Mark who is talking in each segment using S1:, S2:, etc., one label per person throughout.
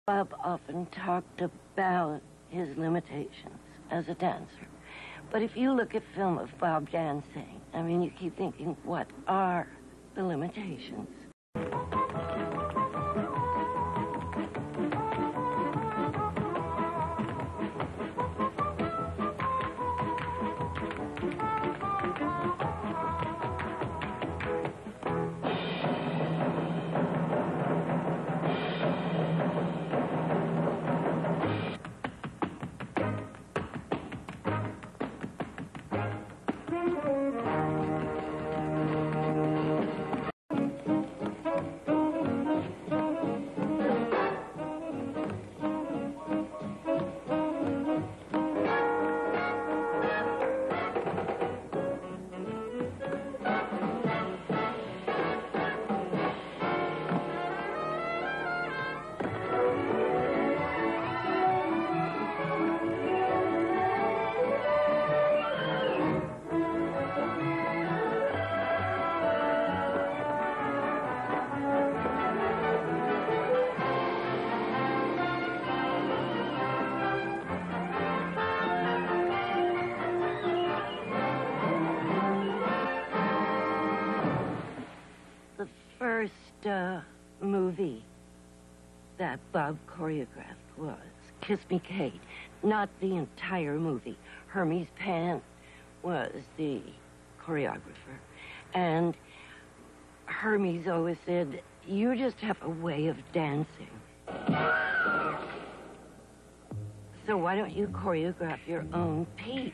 S1: Bob often talked about his limitations as a dancer. But if you look at film of Bob dancing, I mean, you keep thinking, what are the limitations? First movie that Bob choreographed was Kiss Me Kate. Not the entire movie. Hermes Pan was the choreographer. And Hermes always said, you just have a way of dancing. So why don't you choreograph your own piece?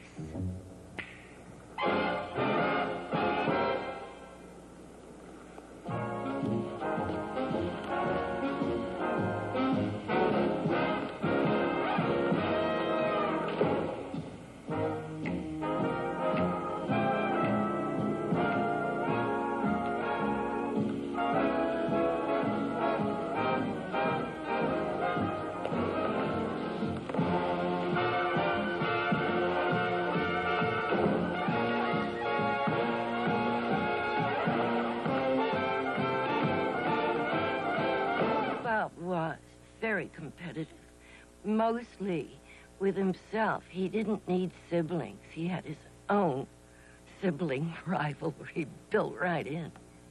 S1: Was very competitive, mostly with himself. He didn't need siblings. He had his own sibling rivalry built right in.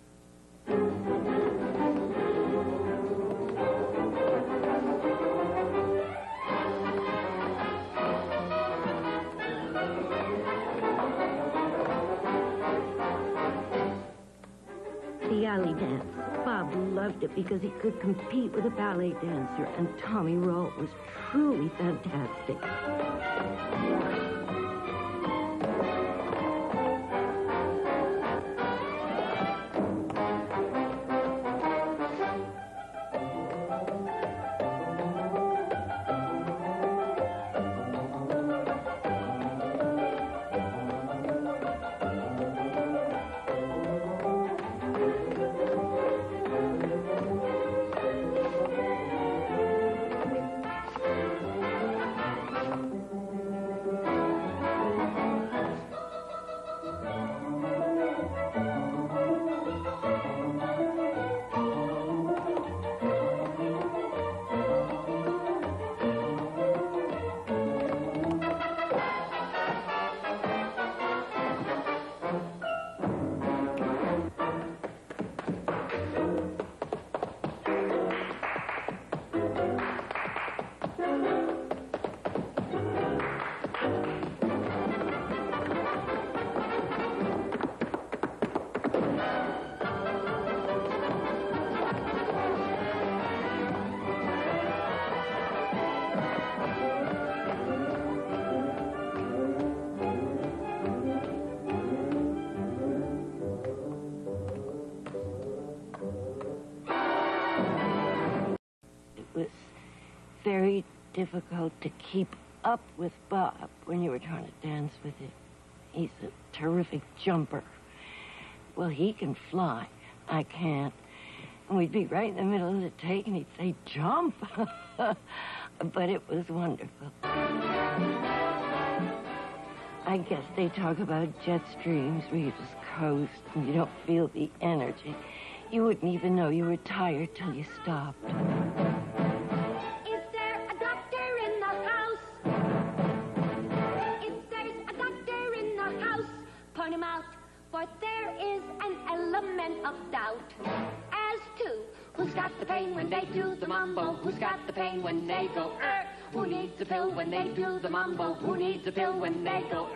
S1: The alley dance. Bob loved it because he could compete with a ballet dancer, and Tommy Roll was truly fantastic. Very difficult to keep up with Bob when you were trying to dance with him. He's a terrific jumper. Well, he can fly. I can't. And we'd be right in the middle of the take, and he'd say, jump. But it was wonderful. I guess they talk about jet streams where you just coast and you don't feel the energy. You wouldn't even know you were tired till you stopped.
S2: when they do the mambo? Who's got the pain when they go, Who needs a pill when they do the mambo? Who needs a pill when they go,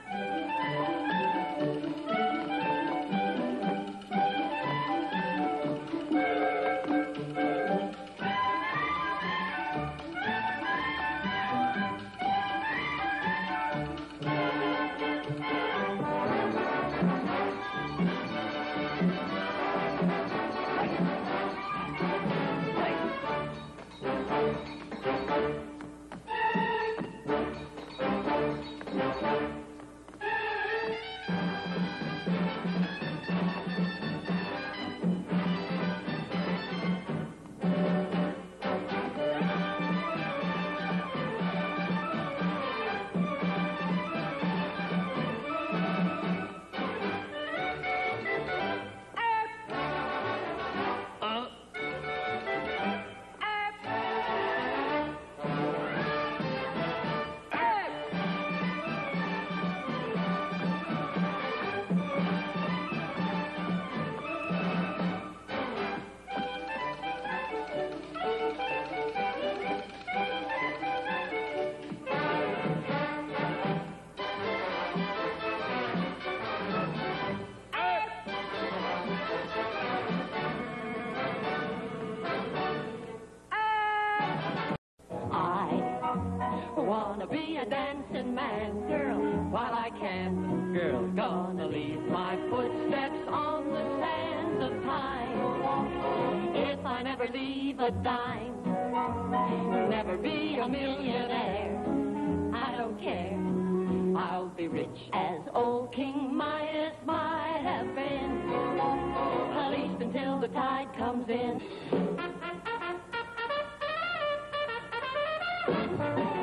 S2: Wanna be a dancing man, girl, while I can. Girl, gonna leave my footsteps on the sands of time. If I never leave a dime, never be a millionaire, I don't care. I'll be rich as old King Midas might have been, at least until the tide comes in.